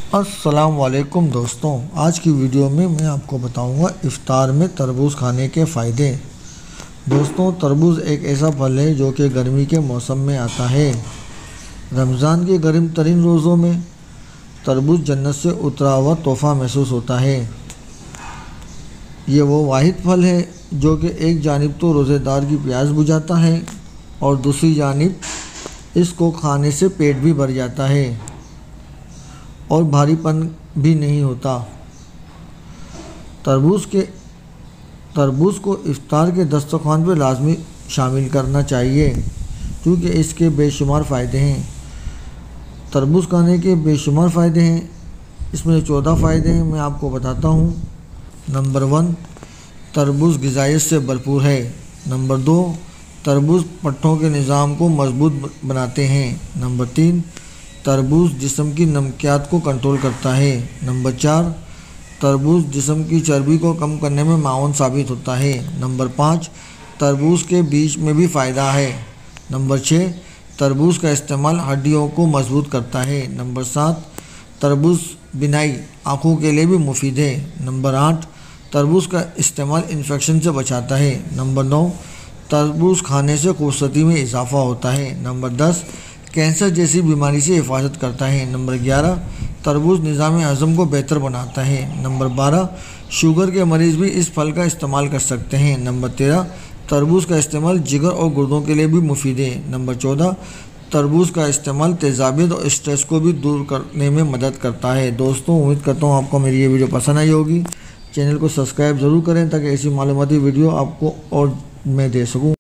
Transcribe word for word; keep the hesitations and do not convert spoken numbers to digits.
السلام علیکم دوستوں، آج کی ویڈیو میں میں آپ کو بتاؤں گا افطار میں تربوز کھانے کے فائدے۔ دوستوں، تربوز ایک ایسا پھل ہے جو کہ گرمی کے موسم میں آتا ہے۔ رمضان کے گرم ترین روزوں میں تربوز جنت سے اترا ہوا تحفہ محسوس ہوتا ہے۔ یہ وہ واحد پھل ہے جو کہ ایک جانب تو روزے دار کی پیاس بجھاتا ہے اور دوسری جانب اس کو کھانے سے پیٹ بھی بھر جاتا ہے اور بھاری پن بھی نہیں ہوتا۔ تربوز کے تربوز کو افطار کے دسترخوان پہ لازمی شامل کرنا چاہیے کیونکہ اس کے بے شمار فائدے ہیں۔ تربوز کھانے کے بے شمار فائدے ہیں، اس میں چودہ فائدے ہیں، میں آپ کو بتاتا ہوں۔ نمبر ون، تربوز غذائیت سے بھرپور ہے۔ نمبر دو، تربوز پٹھوں کے نظام کو مضبوط بناتے ہیں۔ نمبر تین، تربوز جسم کی نمکیات کو کنٹرول کرتا ہے۔ نمبر چار، تربوز جسم کی چربی کو کم کرنے میں معاون ثابت ہوتا ہے۔ نمبر پانچ، تربوز کے بیج میں بھی فائدہ ہے۔ نمبر چھ، تربوز کا استعمال ہڈیوں کو مضبوط کرتا ہے۔ نمبر سات، تربوز بینائی آنکھوں کے لیے بھی مفید ہے۔ نمبر آٹھ، تربوز کا استعمال انفیکشن سے بچاتا ہے۔ نمبر نو، تربوز کھانے سے خوبصورتی میں اضافہ ہوتا ہے۔ نمبر دس، کینسر جیسی بیماری سے حفاظت کرتا ہے۔ نمبر گیارہ، تربوز نظام ہضم کو بہتر بناتا ہے۔ نمبر بارہ، شوگر کے مریض بھی اس پھل کا استعمال کر سکتے ہیں۔ نمبر تیرہ، تربوز کا استعمال جگر اور گردوں کے لیے بھی مفید ہے۔ نمبر چودہ، تربوز کا استعمال تیزابیت اور اسٹریس کو بھی دور کرنے میں مدد کرتا ہے۔ دوستوں، امید کرتا ہوں آپ کو میری یہ ویڈیو پسند آئی ہوگی۔ چینل کو سبسکرائب ضرور کریں تاکہ ایسی معلوماتی ویڈیو آپ کو اور میں دے سکوں۔